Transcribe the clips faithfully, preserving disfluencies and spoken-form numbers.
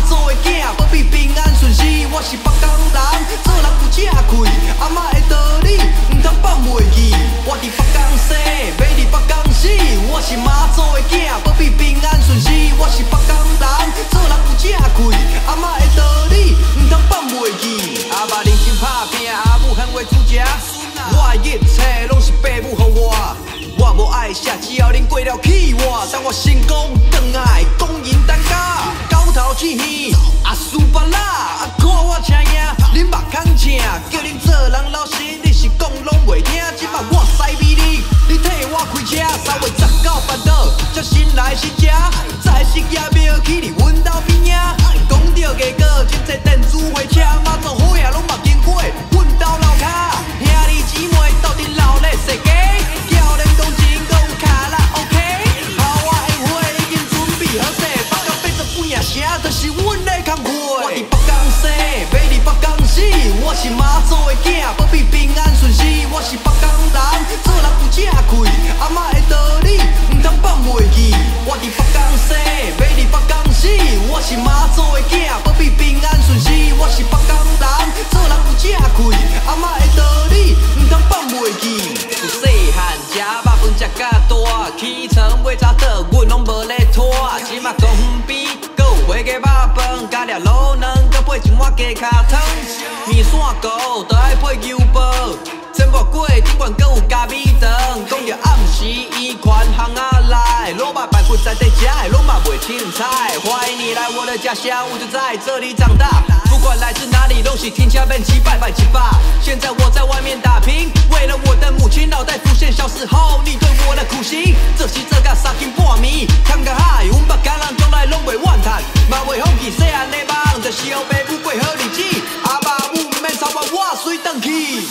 做的囝，保庇平安顺遂。我是北港人，做人有正气，阿嬷的道理唔通放袂记。我伫北港生，要伫北港死。我是妈祖的囝，保庇平安顺遂。我是北港人，做人有正气，阿嬷的道理唔通放袂记。阿爸认真打拼，阿母很为主食。我的一切拢是爸母予我，我无爱写，只要恁过了去我。当我成功，转来讲因担家，狗头起耳，阿苏巴拉，啊看我车赢，恁目空青，叫恁做人老实，你是讲拢袂听。即摆我使美你，你替我开车，三月十九办到，才新来新食，再食也庙去伫阮兜边仔。讲到价格，真济电子火车，马祖好嘢拢捌经过，阮兜楼骹，兄弟姊妹斗阵闹咧世界，叫恁同情搁有卡拉 OK， 好我宴会已经准备好势，北港八十几啊城，就是阮的工课。我伫北港生，要伫北港死，我是妈祖的囝，保庇平安顺遂。我是北港人，做人有正气，阿嬷的道理唔通放袂记。我伫北港生，要伫北港死，我是妈祖的囝，保庇平安顺遂。我是北港人，做人有正气，阿嬷的道理唔通放袂记。有细汉食肉饭食甲大，起床买早倒，阮拢无咧拖。即马公园边，搁有卖个肉饭，加了卤卵，搁配一碗鸡脚汤。面线糊，就爱配牛煲。煎薄粿顶悬搁有咖米肠，讲着暗时伊款巷仔内，卤肉排骨在地食的拢嘛袂凊彩。欢迎你来我的家乡，我就在这里长大。不管来自哪里，拢是天下面七拜拜七八。现在我在外面打拼，为了我的母亲，脑袋浮现小时候你对我的苦心。这时这甲三更半暝，看个海，阮北港人从来拢袂怨叹，嘛袂放弃细汉的梦，就是后爸母过好日子。阿爸母毋免操我，我随转去。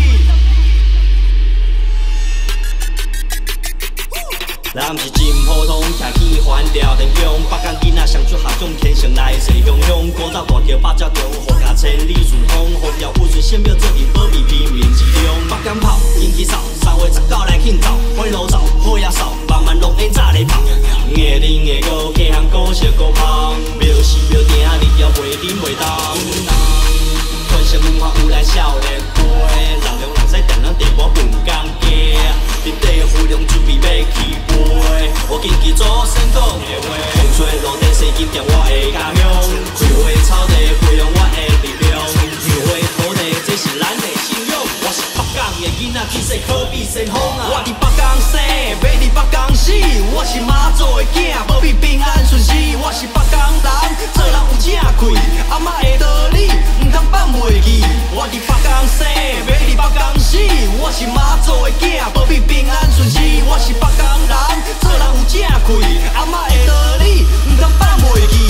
咱毋是真普通，徛起环调天宫，北港囡仔上出下种天生来势汹汹，古早大桥八角中，护甲千里顺风，风调雨顺，仙庙做阵保庇平民之中。北港炮，天气扫，三月十九来庆祝，欢乐走，好野扫，慢慢录音早咧跑。硬顶的歌，家巷古色古香，庙是庙埕，日夜袂冷袂冻。传承文化有咱少年辈，人中人西定咱地我分工家。伫地富良准备要起飞，我紧记祖先讲的话。风吹落地生金店我的家乡，开花草地培养我的力量。苗花土地这是咱的信仰。我是北港的囡仔，气势可比先锋啊！ 我伫北港生，要伫北港死。我是妈祖的囝，保庇平安顺遂。我是北港人，做人有正气，阿嬷的道理唔通放袂记。我伫北港生，要伫北港死。我是妈祖的囝，保庇平安顺遂。我是北港人，做人有正气，阿嬷的道理唔通放袂记。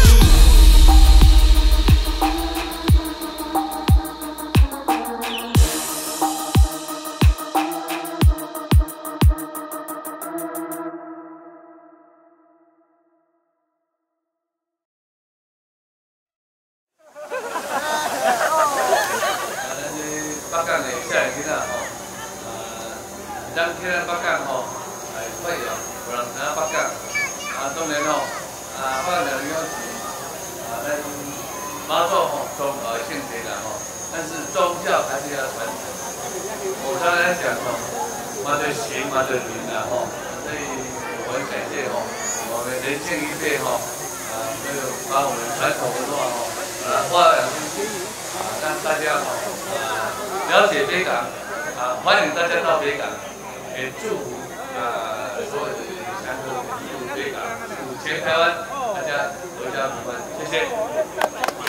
咱去咱北港吼，来发扬，有人知影北港，啊，当然吼，啊，北港了以后是啊，咱妈祖吼宗教的圣地啦吼，但是宗教还是要传承。我刚才讲吼，嘛对行嘛对灵啦吼，所以我很感谢吼，我们年轻一辈吼，啊，这个把我们传统文化吼，啊，发扬出去，啊，让大家吼，啊，了解北港，啊，欢迎大家到北港。也祝福啊所有的香港、祝福北港、祝福全台湾，大家阖家平安，谢谢。